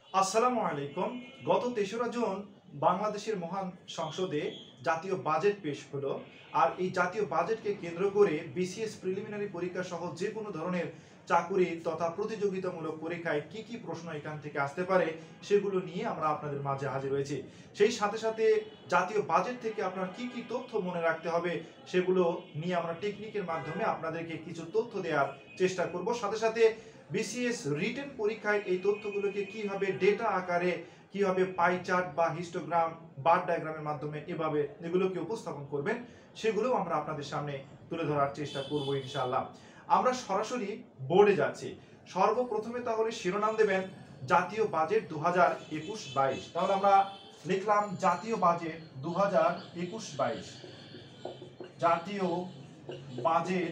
আসসালামু আলাইকুম। গত ৩রা জুন বাংলাদেশের মহান সংসদে জাতীয় বাজেট পেশ হলো। আর এই জাতীয় বাজেটকে কেন্দ্র করে বিসিএস প্রিলিমিনারি পরীক্ষা সহ যে কোনো ধরনের চাকুরি তথা প্রতিযোগিতামূলক পরীক্ষায় কি কি প্রশ্ন এখান থেকে আসতে পারে সেগুলো নিয়ে আমরা আপনাদের মাঝে হাজির হয়েছি। সেই সাথে সাথে জাতীয় বাজেট থেকে আপনার কি কি তথ্য মনে রাখতে হবে সেগুলো নিয়ে আমরা টেকনিকের মাধ্যমে আপনাদেরকে কিছু তথ্য দেওয়ার চেষ্টা করব। সাথে সাথে বিসিএস রিটেন পরীক্ষায় এই তথ্যগুলোকে কিভাবে ডেটা আকারে কিভাবে পাই চার্ট বা হিস্টোগ্রাম বার ডায়াগ্রামের মাধ্যমে এগুলোকে উপস্থাপন করবেন সেগুলো আমরা আপনাদের সামনে তুলে ধরার চেষ্টা করব ইনশাআল্লাহ। আমরা সরাসরি বোর্ডে যাচ্ছি। সর্বপ্রথমে তাহলে শিরোনাম দেবেন জাতীয় বাজেট 2021-22। তাহলে আমরা লিখলাম জাতীয় বাজেট 2021-22, জাতীয় বাজেট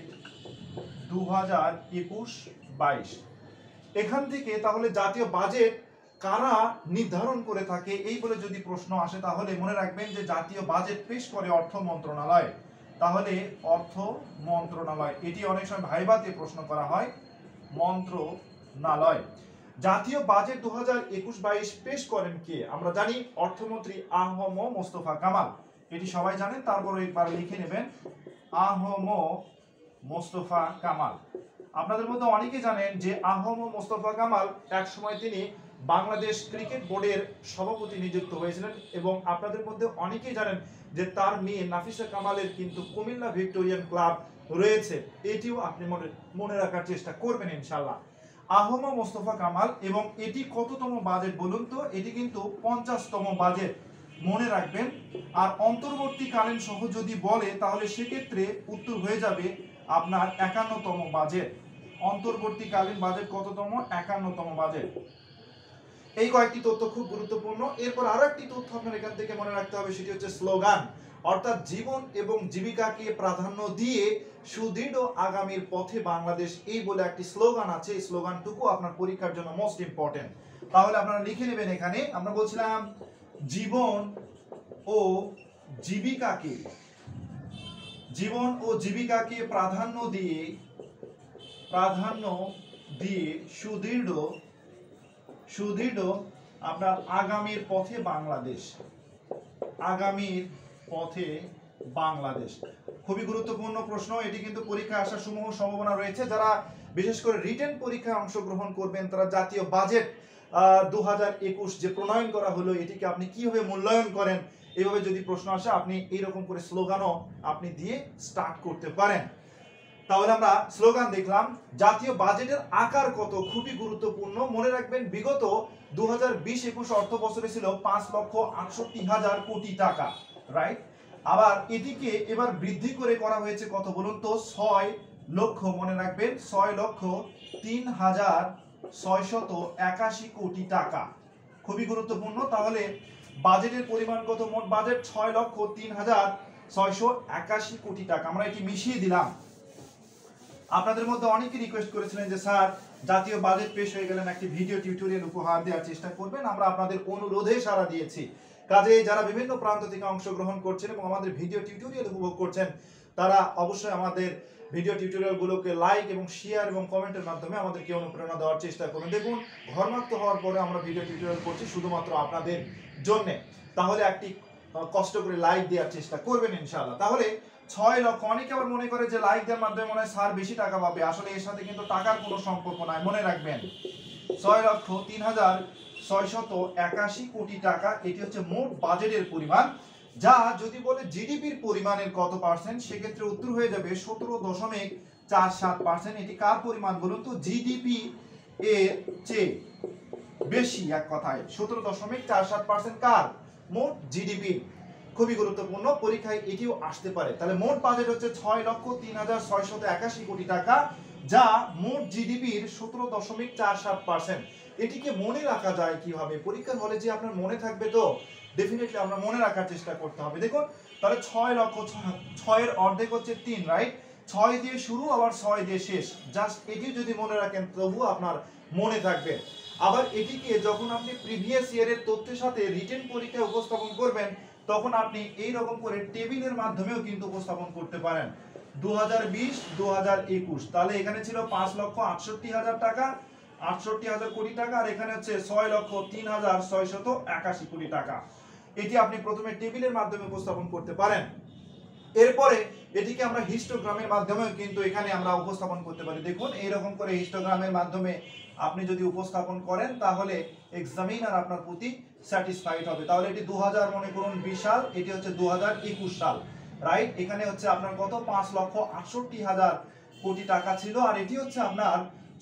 2021-22। এখান থেকে তাহলে জাতীয় বাজেট কারা নির্ধারণ করে থাকে এই বলে যদি প্রশ্ন আসে তাহলে মনে রাখবেন যে জাতীয় বাজেট পেশ করে অর্থ মন্ত্রণালয়। তাহলে অর্থ মন্ত্রণালয়, এটি অনেক সময় ভাইভাতে প্রশ্ন করা হয়, মন্ত্রণালয়। জাতীয় বাজেট 2021-22 পেশ করেন কে? আমরা জানি অর্থমন্ত্রী আ.হ.ম মোস্তফা কামাল। এটি সবাই জানেন, তারপরে একবার লিখে নেবেন আ.হ.ম মোস্তফা কামাল। আপনাদের মধ্যে অনেকে জানেন যে আ.হ.ম মোস্তফা কামাল এক সময় তিনি বাংলাদেশ ক্রিকেট বোর্ডের সভাপতি নিযুক্ত হয়েছিলেন এবং আপনাদের মধ্যে অনেকেই জানেন যে তার মেয়ে নাফিসা কামালের কিন্তু কুমিল্লা ভিক্টোরিয়ান ক্লাব রয়েছে। এটিও আপনি মনে রাখার চেষ্টা করবেন ইনশাআল্লাহ। আ.হ.ম মোস্তফা কামাল, এবং এটি কততম বাজেট বলুন তো? এটি কিন্তু 50তম বাজেট, মনে রাখবেন। আর অন্তর্বর্তীকালীন সহ যদি বলে তাহলে সেক্ষেত্রে উত্তর হয়ে যাবে আপনার 51তম বাজেট। অন্তর্বর্তীকালীন বাজেট কততম? 51তম বাজেট। এই কয়েকটি তথ্য খুব গুরুত্বপূর্ণ। এরপর আরো একটি তথ্য আপনার এখান থেকে মনে রাখতে হবে, সেটি হচ্ছে স্লোগান। অর্থাৎ জীবন এবং জীবিকাকে প্রাধান্য দিয়ে সুদৃঢ় আগামীর পথে বাংলাদেশ, এই বলে একটি স্লোগান আছে। এই স্লোগানটুকু আপনার পরীক্ষার জন্য মোস্ট ইম্পর্টেন্ট। তাহলে আপনারা লিখে নেবেন। এখানে আমরা বলছিলাম জীবন ও জীবিকাকে, জীবন ও জীবিকাকে প্রাধান্য দিয়ে সুদৃঢ় আপনার আগামীর পথে বাংলাদেশ, আগামীর পথে বাংলাদেশ। খুবই গুরুত্বপূর্ণ প্রশ্ন। এটি কিন্তু পরীক্ষায় আসার সমূহ সম্ভাবনা রয়েছে। যারা বিশেষ করে রিটেন পরীক্ষায় অংশগ্রহণ করবেন তারা জাতীয় বাজেট 2021 যে প্রণয়ন করা হলো এটিকে আপনি কিভাবে মূল্যায়ন করেন, এইভাবে যদি প্রশ্ন আসে আপনি এইরকম করে স্লোগানও আপনি দিয়ে স্টার্ট করতে পারেন। তাহলে আমরা স্লোগান দেখলাম। জাতীয় বাজেটের আকার কত? খুবই গুরুত্বপূর্ণ, মনে রাখবেন বিগত 2020-21 অর্থ বছরে ছিল 5,68,000 কোটি টাকা, রাইট? আবার এটিকে এবার বৃদ্ধি করে করা হয়েছে কত বলুন তো? 6 লক্ষ, মনে রাখবেন 6,03,681 কোটি টাকা। খুবই গুরুত্বপূর্ণ। তাহলে বাজেটের পরিমাণ কত? মোট বাজেট 6,03,681 কোটি টাকা। আমরা এটি মিশিয়ে দিলাম। আপনাদের মধ্যে অনেকে রিকোয়েস্ট করেছিলেন যে স্যার জাতীয় বাজেট পেশ হয়ে গেলেন একটি ভিডিও টিউটোরিয়াল উপহার দেওয়ার চেষ্টা করবেন। আমরা আপনাদের অনুরোধে সাড়া দিয়েছি। কাজে যারা বিভিন্ন প্রান্ত থেকে অংশগ্রহণ করছেন এবং আমাদের ভিডিও টিউটোরিয়াল উপভোগ করছেন তারা অবশ্যই আমাদের ভিডিও টিউটোরিয়ালগুলোকে লাইক এবং শেয়ার এবং কমেন্টের মাধ্যমে আমাদেরকে অনুপ্রেরণা দেওয়ার চেষ্টা করুন। দেখুন, ঘরমাক্ত হওয়ার পরে আমরা ভিডিও টিউটোরিয়াল করছি শুধুমাত্র আপনাদের জন্য। তাহলে একটি কষ্ট করে লাইক দেওয়ার চেষ্টা করবেন ইনশাআল্লাহ। তাহলে 6 লক্ষ, অনেকে আবার মনে করে যে লাইক দেওয়ার মাধ্যমে মনে হয় স্যার বেশি টাকা পাবে। আসলে এর সাথে কিন্তু টাকার কোনো সম্পর্ক নাই, মনে রাখবেন 6,03,681 কোটি টাকা। এটি হচ্ছে মোট বাজেটের পরিমাণ। যা যদি বলে জিডিপির পরিমাণের কত পার্সেন্ট, সেক্ষেত্রে উত্তর হয়ে যাবে 17.47%। এটি কার পরিমাণ বলুন তো? জিডিপি এর চেয়ে বেশি। এক কথায় 17.47% কার? মোট জিডিপি। খুবই গুরুত্বপূর্ণ, পরীক্ষায় এটিও আসতে পারে। তাহলে মোট বাজেট হচ্ছে 6,03,681 কোটি টাকা, যা মোট জিডিপির 17.47%। এটিকে মনে রাখা যায় কিভাবে? পরীক্ষার হলে যে আপনার মনে থাকবে তো? ডেফিনেটলি আমরা মনে রাখার চেষ্টা করতে হবে। দেখুন, তাহলে 6 লক্ষ, 6 এর অর্ধেক হচ্ছে 3, রাইট? 6 দিয়ে শুরু আবার 6 দিয়ে শেষ। জাস্ট এটি যদি মনে রাখেন তবুও আপনার মনে থাকবে। আবার এটিকে যখন আপনি প্রিভিয়াস ইয়ারের তথ্যের সাথে রিটেন পরীক্ষায় উপস্থাপন করবেন তখন আপনি এই রকম করে টেবিলের মাধ্যমেও কিন্তু উপস্থাপন করতে পারেন। 2020-2021, তাহলে এখানে ছিল 5,68,000 টাকা 68,000 কোটি টাকা, আর এখানে হচ্ছে 6,03,681 কোটি টাকা। এটি আপনি প্রথমে টেবিলের মাধ্যমে উপস্থাপন করতে পারেন। এরপরে এটিকে আমরা হিস্টোগ্রামের মাধ্যমেও কিন্তু এখানে আমরা উপস্থাপন করতে পারি। দেখুন এইরকম করে হিস্টোগ্রামের মাধ্যমে আপনি যদি উপস্থাপন করেন তাহলে এক্সামিনার আপনার প্রতি স্যাটিসফাইড হবে। তাহলে এটি 2000 মনে করুন 20 সাল, এটি হচ্ছে 2021 সাল, রাইট। এখানে হচ্ছে আপনার কত 5,68,000 কোটি টাকা ছিল, আর এটি হচ্ছে আপনার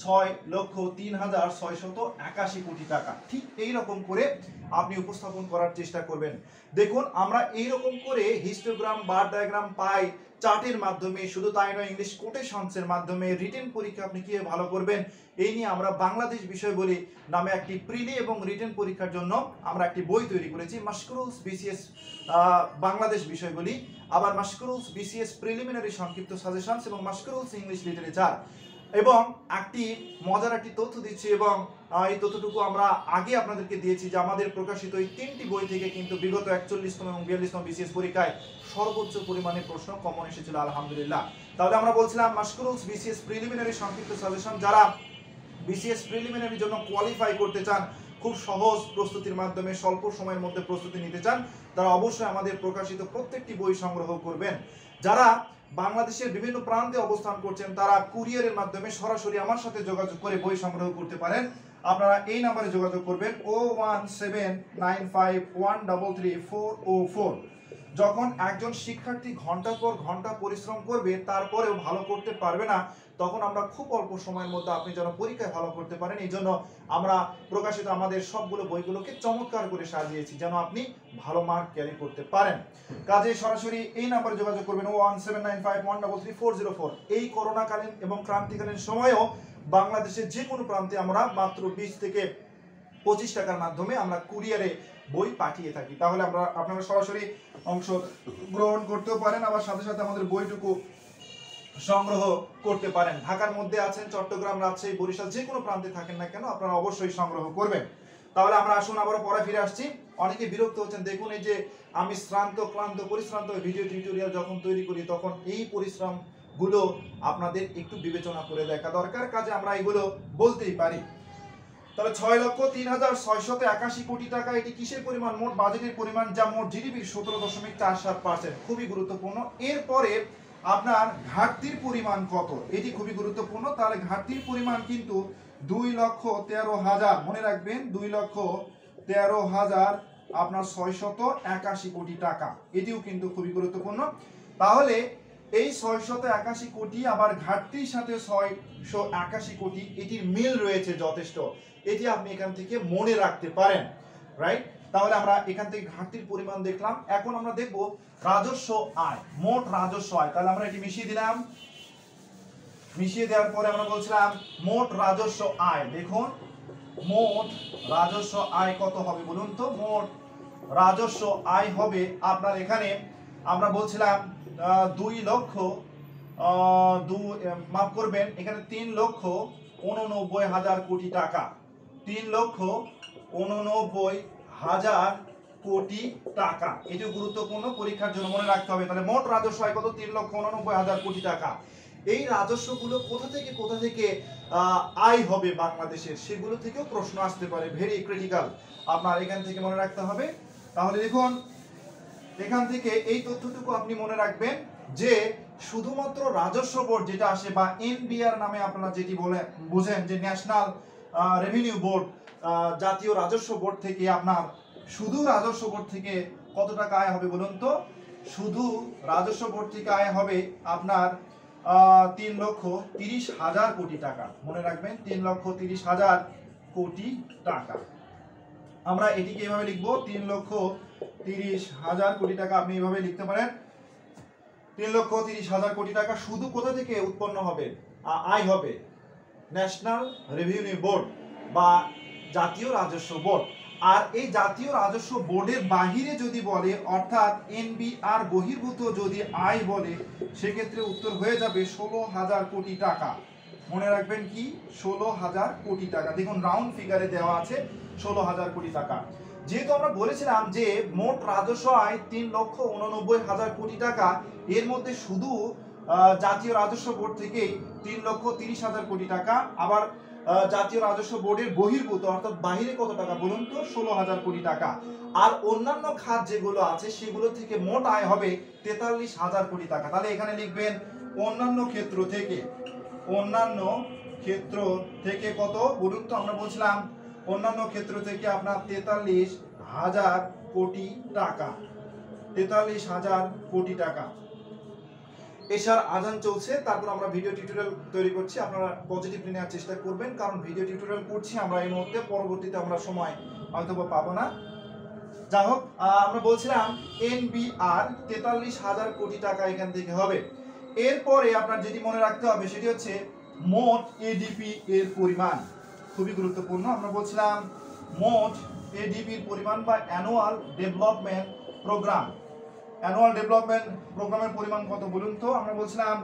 6,03,681 কোটি টাকা। ঠিক এইরকম করে আপনি উপস্থাপন করার চেষ্টা করবেন। দেখুন আমরা এইরকম করে হিস্টোগ্রাম, বার ডায়াগ্রাম পাই চার্টের মাধ্যমে, শুধু তাই নয় ইংলিশ কোটেশনসের মাধ্যমে রিটেন পরীক্ষা আপনি কিভাবে ভালো করবেন এই নিয়ে আমরা বাংলাদেশ বিষয়বলী নামে একটি প্রিলি এবং রিটেন পরীক্ষার জন্য আমরা একটি বই তৈরি করেছি, মাশকুরুলস বিসিএস বাংলাদেশ বিষয়বলী, আবার মাশকুরুলস বিসিএস প্রিলিমিনারি সংক্ষিপ্ত সাজেশনস এবং মাশকুরুলস ইংলিশ লিটারেচার। এবং একটি মজার একটি তথ্য দিচ্ছি, এবং এই তথ্যটুকু আমরা আগে আপনাদেরকে দিয়েছি যে আমাদের প্রকাশিত এই 3টি বই থেকে কিন্তু বিগত 41তম এবং 42তম বিসিএস পরীক্ষায় সর্বোচ্চ পরিমাণে প্রশ্ন কমন এসেছিল আলহামদুলিল্লাহ। তাহলে আমরা বলছিলাম মাশকুরুলস বিসিএস প্রিলিমিনারি সংক্ষিপ্ত সাজেশন, যারা বিসিএস প্রিলিমিনারির জন্য কোয়ালিফাই করতে চান, খুব সহজ প্রস্তুতির মাধ্যমে স্বল্প সময়ের মধ্যে প্রস্তুতি নিতে চান, তারা অবশ্যই আমাদের প্রকাশিত প্রত্যেকটি বই সংগ্রহ করবেন। যারা বাংলাদেশের বিভিন্ন প্রান্তে অবস্থান করছেন তারা কুরিয়ারের মাধ্যমে সরাসরি আমার সাথে যোগাযোগ করে বই সংগ্রহ করতে পারেন। আপনারা এই নাম্বারে যোগাযোগ করবেন 01795133404। যখন একজন শিক্ষার্থী ঘন্টার পর ঘন্টা পরিশ্রম করবে তারপরেও ভালো করতে পারবে না, তখন আমরা খুব অল্প সময়ের মধ্যে আপনি যেন পরীক্ষায় ভালো করতে পারেন, এই জন্য আমরা প্রকাশিত আমাদের সবগুলো বইগুলোকে চমৎকার করে সাজিয়েছি যেন আপনি ভালো মার্ক ক্যারি করতে পারেন। কাজে সরাসরি এই নাম্বারে যোগাযোগ করবেন 01795133404। এই করোনাকালীন এবং ক্রান্তিকালীন সময়েও বাংলাদেশের যে কোনো প্রান্তে আমরা মাত্র 20 থেকে 25 টাকার মাধ্যমে আমরা কুরিয়ারে বই পাঠিয়ে থাকি। তাহলে আপনারা সরাসরি অংশ গ্রহণ করতেও পারেন, আবার সাথে সাথে আমাদের বইটুকু সংগ্রহ করতে পারেন। ঢাকার মধ্যে আছেন, চট্টগ্রাম, রাজশাহী, বরিশাল, যে কোনো প্রান্তে থাকেন না কেন আপনারা অবশ্যই সংগ্রহ করবেন। তাহলে আমরা আসুন আবারও পরে ফিরে আসছি। অনেকে বিরক্ত হচ্ছেন, দেখুন এই যে আমি ক্লান্ত পরিশ্রান্ত ভিডিও টিউটোরিয়াল যখন তৈরি করি তখন এই পরিশ্রম গুলো আপনাদের একটু বিবেচনা করে দেখা দরকার, কাজে আমরা এগুলো বলতেই পারি। তাহলে 6,03,681 কোটি টাকা, এটি কিসের পরিমাণ? মোট বাজেটের পরিমাণ, যা মোট জিডিপির 17.47%। খুবই গুরুত্বপূর্ণ। এরপরে আপনার ঘাটতির পরিমাণ কত, এটি খুবই গুরুত্বপূর্ণ। তাহলে ঘাটতির পরিমাণ কিন্তু 2,13,000, মনে রাখবেন 2,13,000 আপনার 681 কোটি টাকা, এটিও কিন্তু খুবই গুরুত্বপূর্ণ। তাহলে এই 681 কোটি আবার ঘাটতির সাথে 681 কোটি, এটির মিল রয়েছে যথেষ্ট, এটি আপনি এখান থেকে মনে রাখতে পারেন, রাইট। তাহলে আমরা এখান থেকে ঘাটতির পরিমাণ দেখলাম। এখন আমরা দেখব রাজস্ব আয়, মোট রাজস্ব আয়। তাহলে আমরা এটি মিশিয়ে দিলাম, মিশিয়ে দেওয়ার পরে আমরা বলছিলাম মোট রাজস্ব আয়। দেখুন মোট রাজস্ব আয় কত হবে বলুন তো? মোট রাজস্ব আয় হবে আপনার এখানে আমরা বলছিলাম 3,89,000 কোটি টাকা, 3,89,000 কোটি টাকা, এটিও গুরুত্বপূর্ণ, পরীক্ষার জন্য মনে রাখতে হবে। তাহলে মোট রাজস্ব আয় কত? 3,89,000 কোটি টাকা। এই রাজস্বগুলো কোথা থেকে আয় হবে বাংলাদেশের, সেগুলো থেকেও প্রশ্ন আসতে পারে, ভেরি ক্রিটিক্যাল, আপনার এখান থেকে মনে রাখতে হবে। তাহলে দেখুন এখান থেকে এই তথ্যটুকু আপনি মনে রাখবেন যে শুধুমাত্র রাজস্ব বোর্ড যেটা আসে বা এনবিআর নামে আপনারা যেটি বোঝেন, যে ন্যাশনাল রেভিনিউ বোর্ড, জাতীয় রাজস্ব বোর্ড থেকে আপনার শুধু রাজস্ব বোর্ড থেকে কত টাকা আয় হবে বলুন তো? শুধু রাজস্ব বোর্ড থেকে আয় হবে আপনার 3,30,000 কোটি টাকা, মনে রাখবেন 3,30,000 কোটি টাকা। আমরা এটিকে এভাবে লিখবো 3,30,000 কোটি টাকা, আপনি এভাবে লিখতে পারেন 3,30,000 কোটি টাকা শুধু কোথা থেকে উৎপন্ন হবে, আয় হবে? ন্যাশনাল রেভিনিউ বোর্ড বা জাতীয় রাজস্ব বোর্ড। আর এই জাতীয় রাজস্ব বোর্ডের বাহিরে যদি বলে, অর্থাৎ এনবিআর বহির্ভূত যদি আয় বলে, সেক্ষেত্রে উত্তর হয়ে যাবে 16,000 কোটি টাকা। মনে রাখবেন কি? 16,000 কোটি টাকা। দেখুন রাউন্ড ফিগারে দেওয়া আছে 16,000 কোটি টাকা। যেহেতু আমরা বলেছিলাম যে মোট রাজস্ব আয় 3,89,000 কোটি টাকা, এর মধ্যে শুধু জাতীয় রাজস্ব বোর্ড থেকে 3,30,000 কোটি টাকা, আবার জাতীয় রাজস্ব বোর্ডের বহির্ভূত অর্থাৎ বাহিরে কত টাকা বলুন তো 16,000 কোটি টাকা। আর অন্যান্য খাত যেগুলো আছে সেগুলো থেকে মোট আয় হবে 43,000 কোটি টাকা। তাহলে এখানে লিখবেন অন্যান্য ক্ষেত্র থেকে, অন্যান্য ক্ষেত্র থেকে কত বলুন তো, আমরা বলছিলাম অন্যান্য ক্ষেত্র থেকে আপনার 43,000 কোটি টাকা, 43,000 কোটি টাকা। এশার আজান চলছে, তারপর আমরা ভিডিও টিউটোরিয়াল তৈরি করছি, আপনারা পজিটিভলি নেওয়ার চেষ্টা করবেন, কারণ ভিডিও টিউটোরিয়াল করছি আমরা এই মুহূর্তে, পরবর্তীতে আমরা সময় হয়তো পাবো না। যাই হোক, আমরা বলছিলাম এনবিআর 43,000 কোটি টাকা এখান থেকে হবে। এরপরে আপনার যেটি মনে রাখতে হবে সেটি হচ্ছে মোট এডিপি এর পরিমাণ, খুবই গুরুত্বপূর্ণ। আমরা বলছিলাম মোট এডিপির পরিমাণ বা annual development programme, annual development প্রোগ্রামের পরিমাণ কত বলুন তো, আমরা বলছিলাম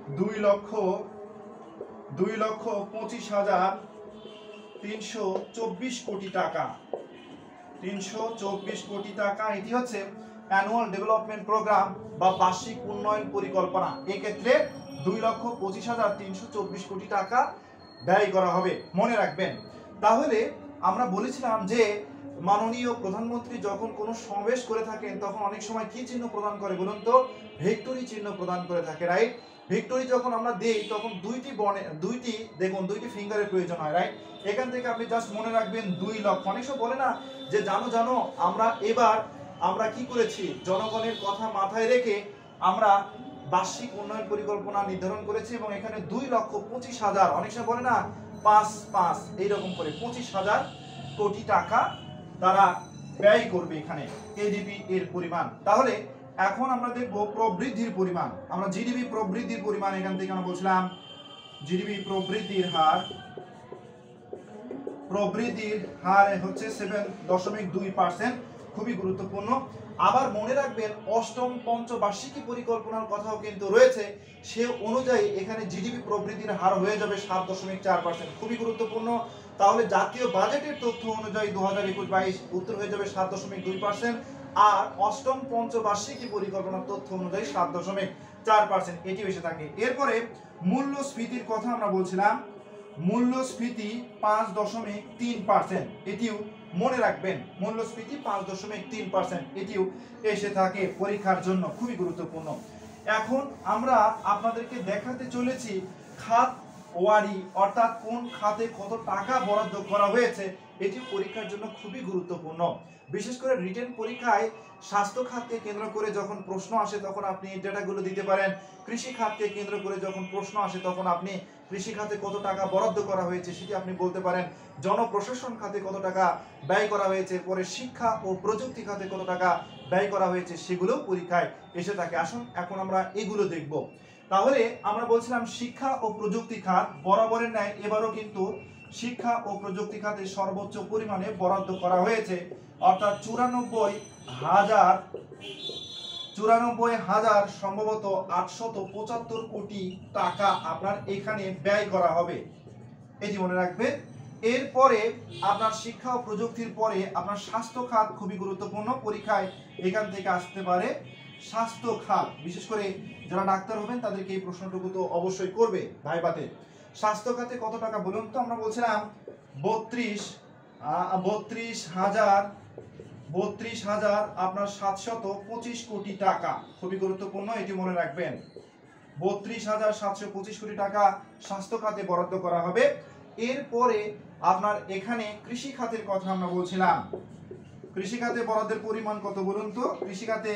2,25,324 কোটি টাকা, 324 কোটি টাকা। এটি হচ্ছে অ্যানুয়াল ডেভেলপমেন্ট প্রোগ্রাম বা বার্ষিক উন্নয়ন পরিকল্পনা। এক্ষেত্রে 2,25,324 কোটি টাকা ব্যয় করা হবে, মনে রাখবেন। তাহলে আমরা বলেছিলাম যে মাননীয় প্রধানমন্ত্রী যখন কোনো সমাবেশ করে থাকেন তখন অনেক সময় কি চিহ্ন প্রদান করে বলুন তো, ভিক্টোরি চিহ্ন প্রদান করে থাকে, রাইট। ভিক্টোরি যখন আমরা দেই তখন দুইটি ফিঙ্গারের প্রয়োজন হয়, রাইট। এখান থেকে আপনি জাস্ট মনে রাখবেন 2 লক্ষ। অনেক সময় বলে না যে জানো আমরা কি করেছি, জনগণের কথা মাথায় রেখে আমরা বার্ষিক উন্নয়ন পরিকল্পনা নির্ধারণ করেছি এবং এখানে 2,25,000, অনেক সময় বলে না 5 এইরকম করে 25,000 কোটি টাকা তারা ব্যয় করবে এখানে এডিপি এর পরিমাণ। তাহলে এখন আমরা দেখব প্রবৃদ্ধির পরিমাণ। আমরা জিডিপি প্রবৃদ্ধির পরিমাণ এখান থেকে আমরা বলছিলাম জিডিপি প্রবৃদ্ধির হার হচ্ছে 7.2%, খুবই গুরুত্বপূর্ণ। আবার মনে রাখবেন অষ্টম পঞ্চবার্ষিকী পরিকল্পনার কথাও কিন্তু রয়েছে, সে অনুযায়ী এখানে জিডিপি প্রবৃদ্ধির হার হয়ে যাবে 7.4%, খুবই গুরুত্বপূর্ণ। তাহলে জাতীয় বাজেটের তথ্য অনুযায়ী 2021-22 উত্তর হয়ে যাবে 7.2%, আর অষ্টম পঞ্চবার্ষিকী পরিকল্পনার তথ্য অনুযায়ী 7.4%, এটি এসে থাকে। এরপরে মূল্যস্ফীতির কথা আমরা বলছিলাম, মূল্যস্ফীতি 5.3%, এটিও মনে রাখবেন, মূল্যস্ফীতি 5.3%, এটিও এসে থাকে পরীক্ষার জন্য, খুবই গুরুত্বপূর্ণ। এখন আমরা আপনাদেরকে দেখাতে চলেছি খাত ওয়ারি, অর্থাৎ কোন খাতে কত টাকা বরাদ্দ করা হয়েছে, এটি পরীক্ষার জন্য খুবই গুরুত্বপূর্ণ। বিশেষ করে রিটেন পরীক্ষায় স্বাস্থ্য খাতকে কেন্দ্র করে যখন প্রশ্ন আসে তখন আপনি এই ডেটাগুলো দিতে পারেন, কৃষি খাতকে কেন্দ্র করে যখন প্রশ্ন আসে তখন আপনি কৃষি খাতে কত টাকা বরাদ্দ করা হয়েছে সেটি আপনি বলতে পারেন, জনপ্রশাসন খাতে কত টাকা ব্যয় করা হয়েছে, পরে শিক্ষা ও প্রযুক্তি খাতে কত টাকা ব্যয় করা হয়েছে, সেগুলো পরীক্ষায় এসে থাকে। আসুন এখন আমরা এগুলো দেখব। তাহলে আমরা বলছিলাম শিক্ষা ও প্রযুক্তি খাত বরাবরের ন্যায় এবারও কিন্তু শিক্ষা ও প্রযুক্তি খাতে সর্বোচ্চ পরিমাণে বরাদ্দ করা হয়েছে, অর্থাৎ 94,000 সম্ভবত 875 কোটি টাকা আপনার এখানে ব্যয় করা হবে, এটি মনে রাখবে। এরপরে আপনার শিক্ষা ও প্রযুক্তির পরে আপনার স্বাস্থ্য খাত খুবই গুরুত্বপূর্ণ, পরীক্ষায় এখান থেকে আসতে পারে স্বাস্থ্য খাত। বিশেষ করে যারা ডাক্তার হবেন তাদেরকে এই প্রশ্নটুকু তো অবশ্যই করবে ভাইবাতে। স্বাস্থ্য খাতে কত টাকা বলুন তো, আমরা বলছিলাম 32,000 আপনার 725 কোটি টাকা, খুবই গুরুত্বপূর্ণ, এটি মনে রাখবেন। 32,725 কোটি টাকা স্বাস্থ্য খাতে বরাদ্দ করা হবে। এরপরে আপনার এখানে কৃষি খাতের কথা আমরা বলছিলাম, কৃষি খাতে বরাদ্দের পরিমাণ কত বলুন তো, কৃষি খাতে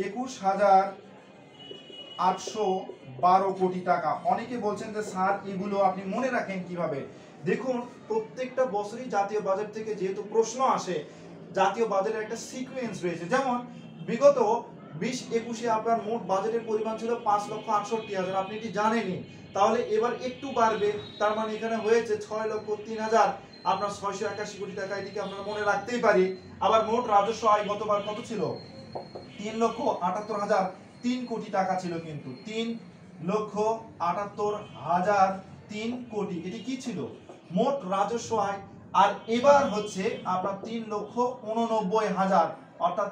21,812 কোটি টাকা। অনেকে বলছেন যে স্যার এগুলো আপনি মনে রাখেন কিভাবে? দেখুন, প্রত্যেকটা বছরই জাতীয় বাজেট থেকে যেহেতু প্রশ্ন আসে, জাতীয় বাজেটের একটা সিকোয়েন্স রয়েছে। যেমন বিগত 20-21-এ আপনার মোট বাজেটের পরিমাণ ছিল 5,68,000, আপনি এটি জানেনই। তাহলে এবার একটু বাড়বে, তার মানে এখানে হয়েছে 6,03,000 আপনার 681 কোটি টাকা, এটিকে আমরা মনে রাখতেই পারি। আবার মোট রাজস্ব আয় গতবার কত ছিল? 3,78,003 কোটি টাকা ছিল, কিন্তু 3,78,003 কোটি, এটি কি ছিল? মোট রাজস্ব আয়। আর এবার হচ্ছে আপনার 3,89,000, অর্থাৎ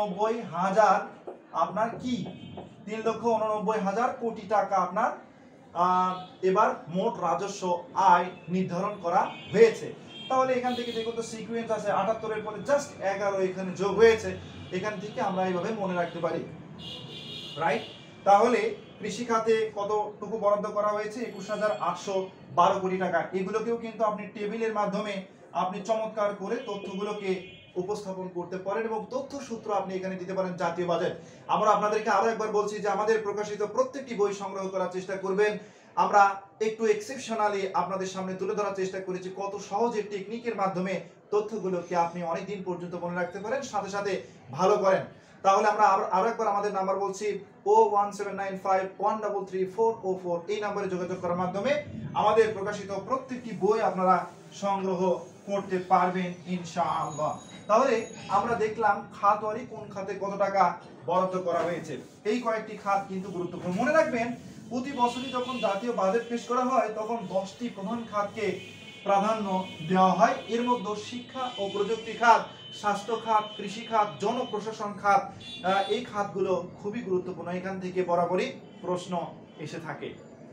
3,89,000 আপনার কি 3,89,000 কোটি টাকা আপনার এবার মোট রাজস্ব আয় নির্ধারণ করা হয়েছে। তাহলে এখান থেকে দেখুন তো সিকোয়েন্স আছে 78 এর পরে জাস্ট 11 এখানে যোগ হয়েছে, এখান থেকে আমরা এইভাবে মনে রাখতে পারি, রাইট। তাহলে কৃষি খাতে কতটুকু বরাদ্দ করা হয়েছে? 21,812 কোটি টাকা। এগুলোকেও কিন্তু আপনি টেবিলের মাধ্যমে আপনি চমৎকার করে তথ্যগুলোকে উপস্থাপন করতে পারেন এবং তথ্য সূত্র আপনি এখানে দিতে পারেন জাতীয় বাজেট। আমরা আপনাদেরকে আরো একবার বলছি যে আমাদের প্রকাশিত প্রত্যেকটি বই সংগ্রহ করার চেষ্টা করবেন। আমরা একটু এক্সেপশনালি আপনাদের সামনে তুলে ধরার চেষ্টা করেছি কত সহজে টেকনিকের মাধ্যমে তথ্যগুলোকে আপনি অনেক দিন পর্যন্ত মনে রাখতে পারেন, সাথে সাথে ভালো করেন। তাহলে আমরা আরো একবার আমাদের নাম্বার বলছি 01795133404, এই নম্বরে যোগাযোগ করার মাধ্যমে আমাদের প্রকাশিত প্রত্যেকটি বই আপনারা সংগ্রহ করতে পারবেন ইনশাআল্লাহ। তাহলে আমরা দেখলাম খাতওয়ারি কোন খাতে কত টাকা বরাদ্দ করা হয়েছে। এই কয়েকটি খাত কিন্তু গুরুত্বপূর্ণ। মনে রাখবেন প্রতি বছরই যখন জাতীয় বাজেট পেশ করা হয় তখন 10টি প্রধান খাতকে প্রাধান্য দেওয়া হয়। এর মধ্যে শিক্ষা ও প্রযুক্তি খাত, স্বাস্থ্য খাত, কৃষি খাত, জনপ্রশাসন খাত, এই খাতগুলো খুবই গুরুত্বপূর্ণ। এখান থেকে বরাবরই প্রশ্ন এসে থাকে।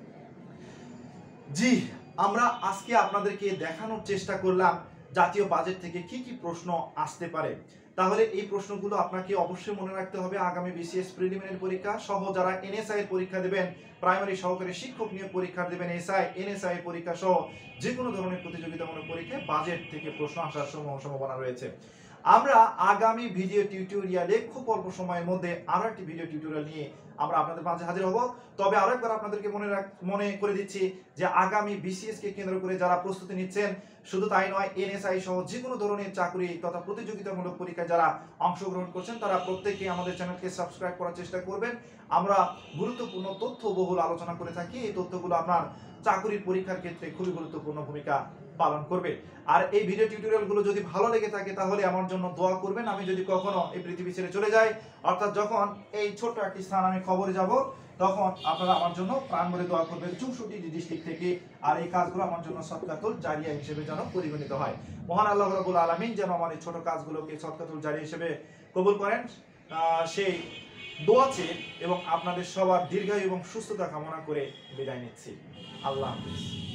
জি, আমরা আজকে আপনাদেরকে দেখানোর চেষ্টা করলাম জাতীয় বাজেট থেকে কি কি প্রশ্ন আসতে পারে। তাহলে এই প্রশ্নগুলো আপনাকে অবশ্যই মনে রাখতে হবে আগামী বিসিএস প্রিলিমিনারি পরীক্ষা সহ যারা এনএসআই এর পরীক্ষা দেবেন, প্রাইমারি সহকারী শিক্ষক নিয়োগ পরীক্ষা দেবেন, এসআই এনএসআই এর পরীক্ষা সহ যে কোনো ধরনের প্রতিযোগিতামূলক পরীক্ষায় বাজেট থেকে প্রশ্ন আসার সম্ভাবনা রয়েছে। আমরা আগামী ভিডিও টিউটোরিয়ালে খুব অল্প সময়ের মধ্যে আরো একটি ভিডিও টিউটোরিয়াল নিয়ে আমরা আপনাদের মাঝে হাজির হব। তবে আরো একবার আপনাদেরকে মনে করে দিচ্ছি যে আগামী বিসিএস কে কেন্দ্র করে যারা প্রস্তুতি নিচ্ছেন, শুধু তাই নয় এনএসআই সহ যে কোনো ধরনের চাকরি তথা প্রতিযোগিতামূলক পরীক্ষায় যারা অংশগ্রহণ করছেন তারা প্রত্যেকেই আমাদের চ্যানেলকে সাবস্ক্রাইব করার চেষ্টা করবেন। আমরা গুরুত্বপূর্ণ তথ্যবহুল আলোচনা করে থাকি। এই তথ্যগুলো আপনার চাকরির পরীক্ষার ক্ষেত্রে খুবই গুরুত্বপূর্ণ ভূমিকা পালন করবে। আর এই ভিডিও টিউটোরিয়ালগুলো যদি ভালো লেগে থাকে তাহলে আমার জন্য দোয়া করবেন। আমি যদি কখনো এই পৃথিবী ছেড়ে চলে যাই, অর্থাৎ যখন এই ছোট্ট একটি স্থান আমি খবরে যাব, তখন আপনারা আমার জন্য প্রাণ ভরে দোয়া করবেন 64টি ডিস্ট্রিক্ট থেকে। আর এই কাজগুলো আমার জন্য সদকাতুল জারিয়া হিসেবে যেন পরিগণিত হয়। মহান আল্লাহ রাব্বুল আলামিন যেন আমার এই ছোট কাজগুলোকে সদকাতুল জারিয়া হিসেবে কবুল করেন, সেই দোয়া চেয়ে এবং আপনাদের সবার দীর্ঘায়ু এবং সুস্থতা কামনা করে বিদায় নিচ্ছি। আল্লাহ হাফেজ।